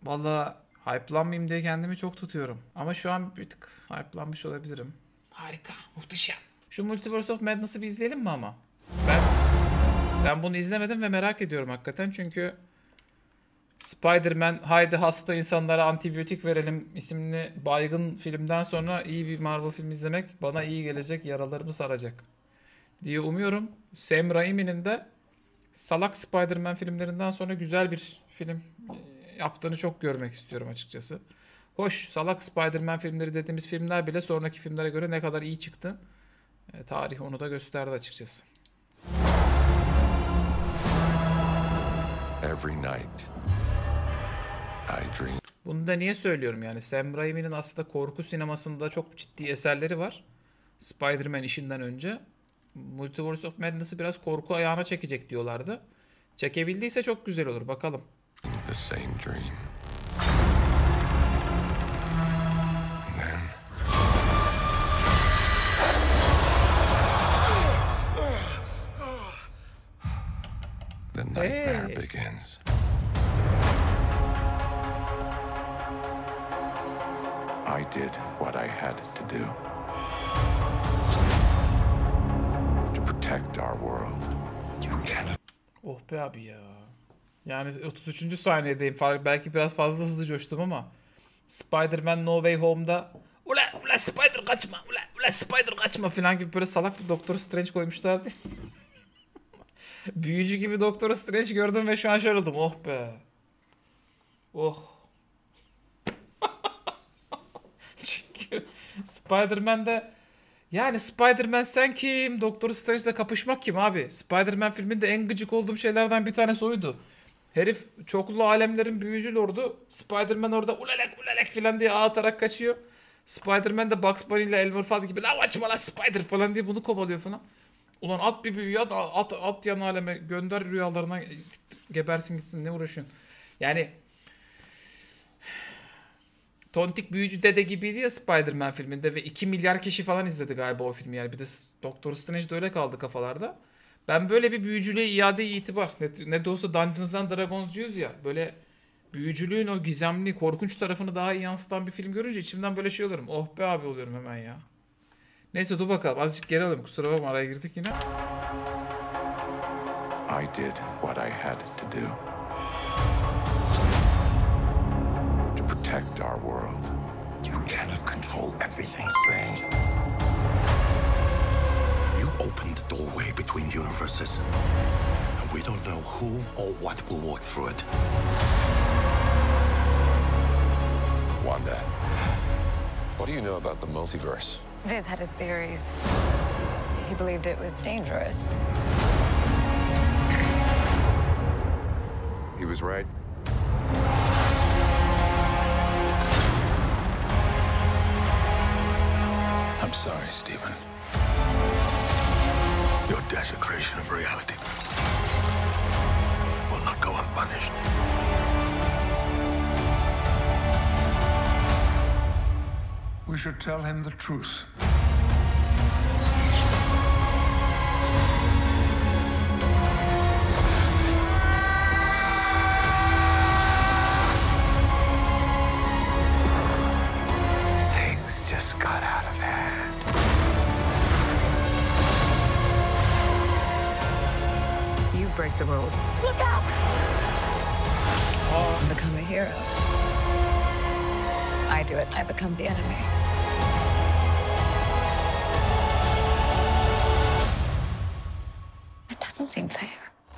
Valla hype'lanmayayım diye kendimi çok tutuyorum. Ama şu an bir tık hype'lanmış olabilirim. Harika, muhteşem. Şu Multiverse of Madness'ı bir izleyelim mi ama? Ben ben bunu izlemedim ve merak ediyorum hakikaten çünkü Spider-Man haydi hasta insanlara antibiyotik verelim isimli baygın filmden sonra iyi bir Marvel film izlemek bana iyi gelecek, yaralarımı saracak diye umuyorum. Sam Raimi'nin de salak Spider-Man filmlerinden sonra güzel bir film yaptığını çok görmek istiyorum açıkçası. Hoş, salak Spider-Man filmleri dediğimiz filmler bile sonraki filmlere göre ne kadar iyi çıktı. Tarih onu da gösterdi açıkçası. Every night I dream. Bunu da niye söylüyorum yani? Sam Raimi'nin aslında korku sinemasında çok ciddi eserleri var. Spider-Man işinden önce. Multiverse of Madness'ı biraz korku ayağına çekecek diyorlardı. Çekebildiyse çok güzel olur. Bakalım. The same dream. And then the nightmare Hey. begins. I did what I had to do to protect our world. You cannot. Oh be abi ya. Yani 33. saniyedeyim. Belki biraz fazla hızlı coştum ama Spider-Man No Way Home'da ula Spider kaçma ula Spider kaçma falan gibi böyle salak bir Doctor Strange koymuşlardı. Büyücü gibi Doctor Strange gördüm ve şu an şöyle oldum. Oh be. Oh. Çünkü Spider-Man'de yani Spider-Man sen kim? Doctor Strange'le kapışmak kim abi? Spider-Man filminde en gıcık olduğum şeylerden bir tanesi oydu. Herif çoklu alemlerin büyücü lordu. Spider-Man orada ulalek falan diye ağ atarak kaçıyor. Spider-Man de Bugs Bunny ile Elmer Fudd gibi la açma la Spider falan diye bunu kovalıyor falan. Ulan at bir büyüyü at yan aleme gönder rüyalarına gebersin gitsin ne uğraşıyorsun. Yani tontik büyücü dede gibiydi ya Spider-Man filminde ve 2 milyar kişi falan izledi galiba o filmi yani. Bir de Doctor Strange de öyle kaldı kafalarda. Ben böyle bir büyücülüğe iade itibar. Ne de olsa Dungeons and Dragons'cuyuz ya. Böyle büyücülüğün o gizemli, korkunç tarafını daha iyi yansıtan bir film görünce içimden böyle şey oluyorum. Oh be abi oluyorum hemen ya. Neyse dur bakalım. Azıcık geri alayım. Kusura bakma araya girdik yine. I did what I had to do to protect our world. You cannot control everything, Strange. You opened the doorway between universes, and we don't know who or what will walk through it. Wanda, what do you know about the multiverse? Viz had his theories. He believed it was dangerous. He was right. I'm sorry, Stephen. Your desecration of reality will not go unpunished. We should tell him the truth. Things just got out of hand. You break the rules. Look out! To become a hero. I do it, I become the enemy. It doesn't seem fair.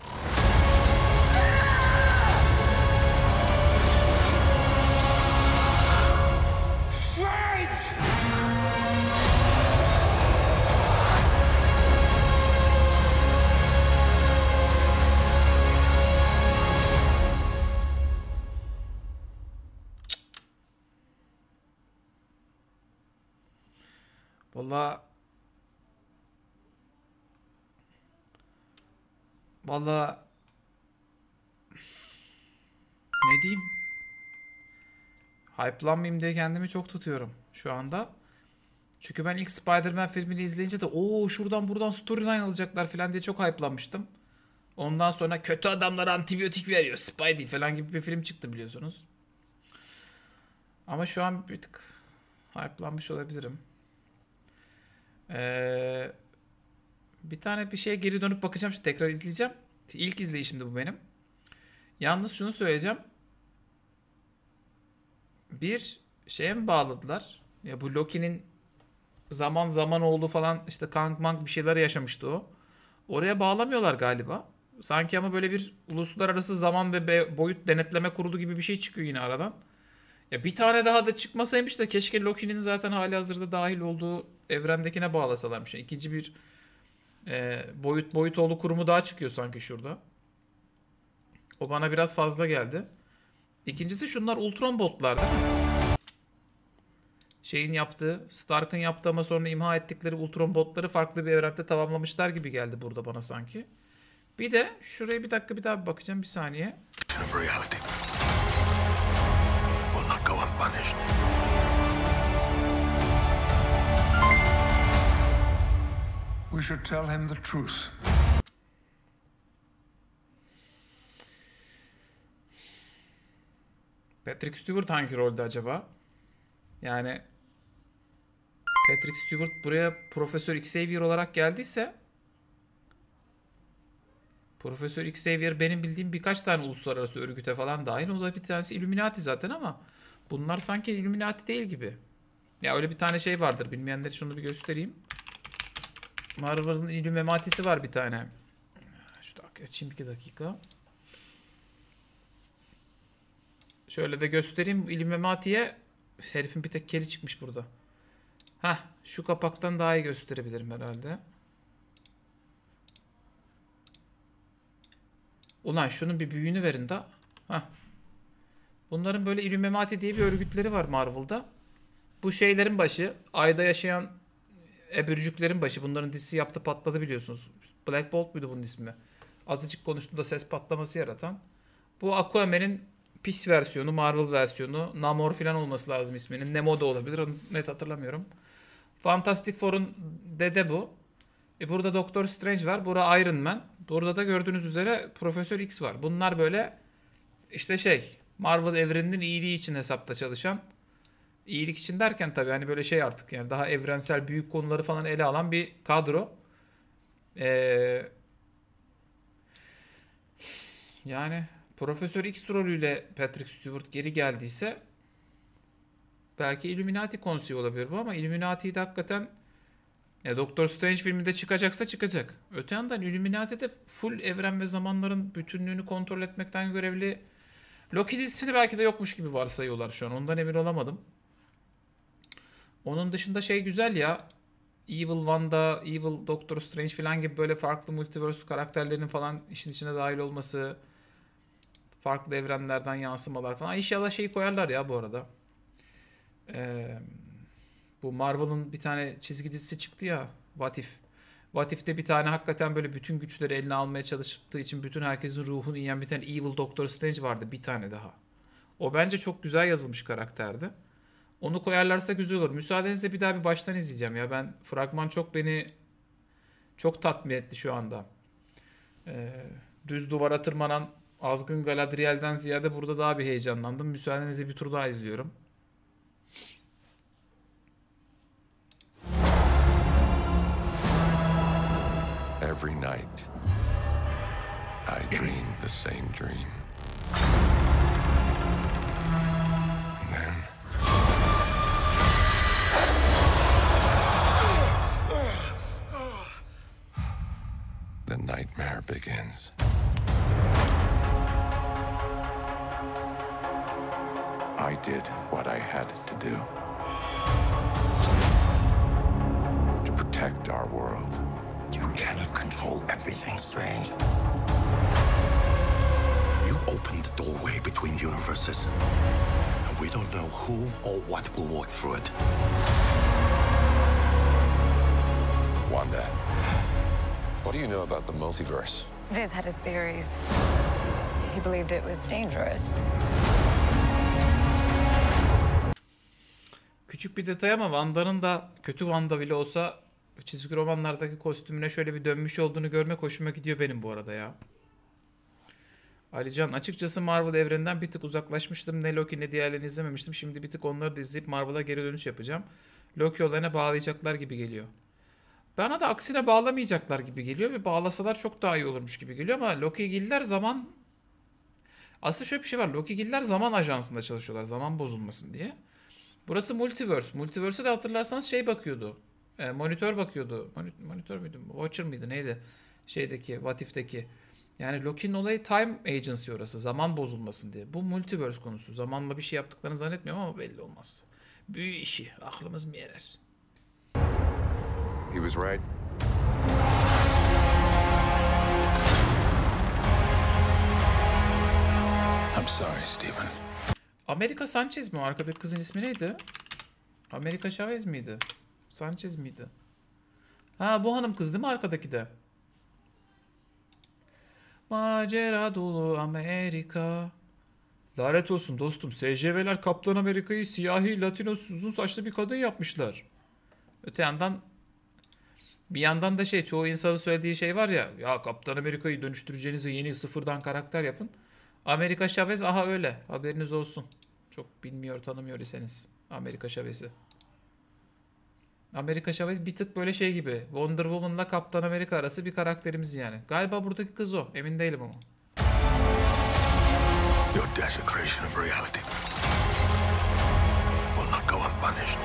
Valla valla ne diyeyim? Hype'lanmayayım diye kendimi çok tutuyorum şu anda. Çünkü ben ilk Spider-Man filmini izleyince de o şuradan buradan storyline alacaklar falan diye çok hype'lanmıştım. Ondan sonra kötü adamlara antibiyotik veriyor Spidey falan gibi bir film çıktı biliyorsunuz. Ama şu an bir tık hype'lanmış olabilirim. Bir tane bir şeye geri dönüp bakacağım. Şimdi tekrar izleyeceğim. İlk izleyişimdi bu benim. Yalnız şunu söyleyeceğim. Bir şeye mi bağladılar? Ya bu Loki'nin zaman zaman oldu falan, işte Kang Mang bir şeyler yaşamıştı o. Oraya bağlamıyorlar galiba. Sanki ama böyle bir uluslararası zaman ve boyut denetleme kurulu gibi bir şey çıkıyor yine aradan. Ya bir tane daha da çıkmasaymış da keşke Loki'nin zaten halihazırda dahil olduğu evrendekine bağlasalarmış. Yani İkinci bir boyutoğlu kurumu daha çıkıyor sanki şurada. O bana biraz fazla geldi. İkincisi şunlar Ultron botlar değil mi? Şeyin yaptığı, Stark'ın yaptığı ama sonra imha ettikleri Ultron botları farklı bir evrende tamamlamışlar gibi geldi burada bana sanki. Bir de şuraya bir dakika bir daha bakacağım, bir saniye. Of reality will not go unpunished. We should tell him the truth. Patrick Stewart hangi rolde acaba? Yani Patrick Stewart buraya Profesör Xavier olarak geldiyse, Profesör Xavier benim bildiğim birkaç tane uluslararası örgüte falan dahil. O da bir tanesi Illuminati zaten ama bunlar sanki Illuminati değil gibi. Ya öyle bir tane şey vardır. Bilmeyenlere şunu bir göstereyim. Marvel'ın Illuminati'si var bir tane. Şu açayım 2 dakika. Şöyle de göstereyim. Illuminati'ye herifin bir tek keli çıkmış burada. Hah, şu kapaktan daha iyi gösterebilirim herhalde. Ulan şunun bir büyüğünü verin de. Hah. Bunların böyle Illuminati diye bir örgütleri var Marvel'da. Bu şeylerin başı, ayda yaşayan ebürcüklerin başı. Bunların dizisi yaptı patladı biliyorsunuz. Black Bolt muydu bunun ismi? Azıcık konuştuğunda ses patlaması yaratan. Bu Aquaman'in pis versiyonu, Marvel versiyonu. Namor falan olması lazım isminin. Nemo da olabilir, onu net hatırlamıyorum. Fantastic Four'un dede bu. Burada Doctor Strange var. Burada Iron Man. Burada da gördüğünüz üzere Profesör X var. Bunlar böyle işte Marvel evreninin iyiliği için hesapta çalışan. İyilik için derken tabii hani böyle artık yani daha evrensel büyük konuları falan ele alan bir kadro. Yani Profesör X rolüyle Patrick Stewart geri geldiyse belki Illuminati konseyi olabilir bu ama Illuminati'yi de hakikaten Doctor Strange filminde çıkacaksa çıkacak. Öte yandan Illuminati'de full evren ve zamanların bütünlüğünü kontrol etmekten görevli. Loki dizisini belki de yokmuş gibi varsayıyorlar şu an. Ondan emin olamadım. Onun dışında güzel ya. Evil Wanda, Evil Doctor Strange falan gibi böyle farklı multiverse karakterlerinin falan işin içine dahil olması. Farklı evrenlerden yansımalar falan. İnşallah koyarlar ya bu arada. Bu Marvel'ın bir tane çizgi dizisi çıktı ya. What If. What If'te bir tane hakikaten böyle bütün güçleri eline almaya çalıştığı için bütün herkesin ruhunu yiyen bir tane Evil Doctor Strange vardı. Bir tane daha. O bence çok güzel yazılmış karakterdi. Onu koyarlarsa güzel olur. Müsaadenizle bir daha bir baştan izleyeceğim ya. Ben fragman beni çok tatmin etti şu anda. Düz duvara tırmanan azgın Galadriel'den ziyade burada daha bir heyecanlandım. Müsaadenizle bir tur daha izliyorum. Every night, I dream the same dream. And then, the nightmare begins. I did what I had to do to protect our world. You cannot control everything, Strange. You opened the doorway between universes, and we don't know who or what will walk through it. Wanda, what do you know about the multiverse? Viz had his theories. He believed it was dangerous. Küçük bir detay ama Wanda'nın da kötü Wanda bile olsa çizgi romanlardaki kostümüne şöyle bir dönmüş olduğunu görmek hoşuma gidiyor benim bu arada ya. Alican, açıkçası Marvel evreninden bir tık uzaklaşmıştım. Ne Loki ne diğerlerini izlememiştim. Şimdi bir tık onları da izleyip Marvel'a geri dönüş yapacağım. Loki olayına bağlayacaklar gibi geliyor. Bana da aksine bağlamayacaklar gibi geliyor ve bağlasalar çok daha iyi olurmuş gibi geliyor ama Loki'giller zaman... Aslında şöyle bir şey var. Loki'giller zaman ajansında çalışıyorlar. Zaman bozulmasın diye. Burası Multiverse. Multiverse'e de hatırlarsanız şey bakıyordu. Monitör bakıyordu. Monitör müydü? Watcher mıydı? Neydi? Şeydeki, What If'teki. Yani Loki'nin olayı Time Agency orası. Zaman bozulmasın diye. Bu Multiverse konusu. Zamanla bir şey yaptıklarını zannetmiyorum ama belli olmaz. Büyü işi. Aklımız mı yerer? He was right. I'm sorry, Stephen. Amerika Sanchez mi o? Arkadaki kızın ismi neydi? Amerika Chavez miydi? Sanchez miydi? Ha, bu hanım kız değil mi arkadaki de? Macera dolu Amerika. Lanet olsun dostum. SCV'ler Kaptan Amerika'yı siyahi, Latinos, uzun saçlı bir kadın yapmışlar. Öte yandan bir yandan da çoğu insanın söylediği şey var ya. Ya Kaptan Amerika'yı dönüştüreceğinize yeni sıfırdan karakter yapın. Amerika Chavez aha öyle. Haberiniz olsun. Çok bilmiyor tanımıyor iseniz Amerika Chavez'i. Amerika Chavez bir tık böyle şey gibi. Wonder Woman'la Kaptan Amerika arası bir karakterimiz yani. Galiba buradaki kız o. Emin değilim ama. Your desecration of reality will not go unpunished.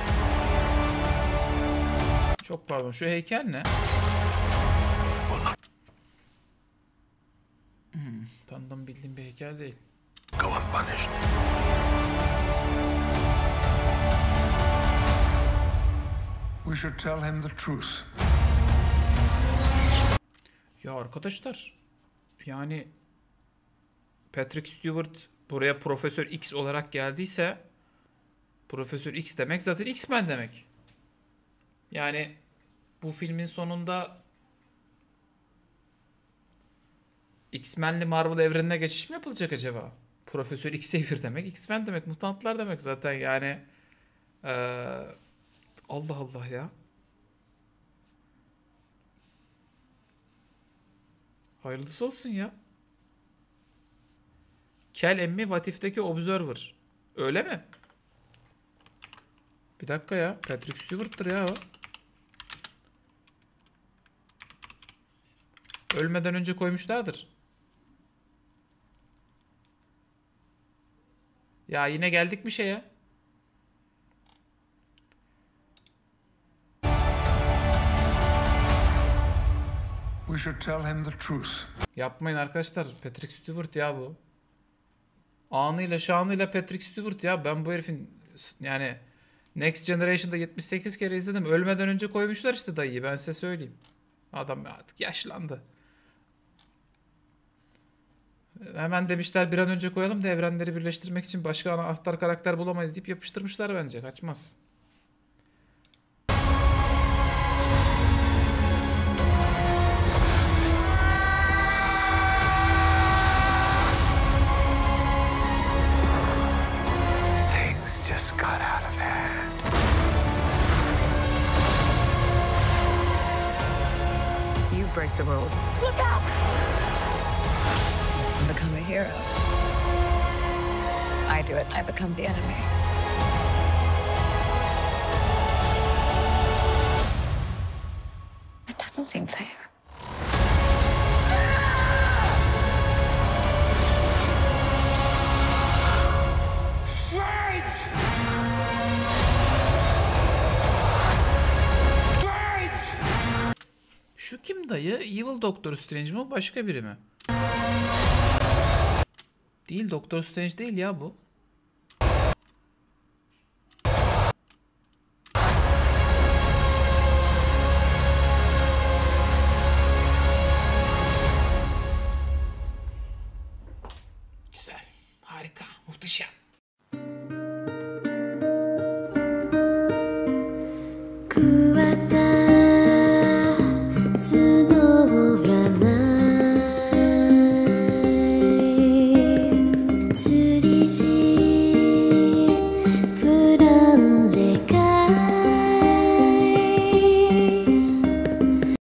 Çok pardon. Şu heykel ne? Tanıdığım bildiğim bir heykel değil. Go unpunished. We should tell him the truth. Ya arkadaşlar. Yani Patrick Stewart buraya Profesör X olarak geldiyse Profesör X demek zaten X-Men demek. Yani bu filmin sonunda X-Men'li Marvel evrenine geçiş mi yapılacak acaba? Profesör Xavier demek, X-Men demek, mutantlar demek zaten yani. Allah Allah ya. Hayırlısı olsun ya. Kel emmi What If'teki Observer. Öyle mi? Bir dakika ya. Patrick Stewart'tır ya o. Ölmeden önce koymuşlardır. Ya yine geldik mi şeye? We should tell him the truth. Yapmayın arkadaşlar. Patrick Stewart ya bu. Anıyla şanıyla Patrick Stewart ya. Ben bu herifin yani Next Generation'da 78 kere izledim. Ölmeden önce koymuşlar işte dayıyı. Ben size söyleyeyim. Adam artık yaşlandı. Hemen demişler bir an önce koyalım da evrenleri birleştirmek için başka anahtar karakter bulamayız deyip yapıştırmışlar bence. Kaçmaz. Things just got out of hand. You break the rules. Look out! To become a hero. I do it, I become the enemy. It doesn't seem fair. Şu kim dayı? Evil Doctor Strange mi? Başka biri mi? Değil, Doctor Strange değil ya bu. Güzel, harika, muhteşem. 그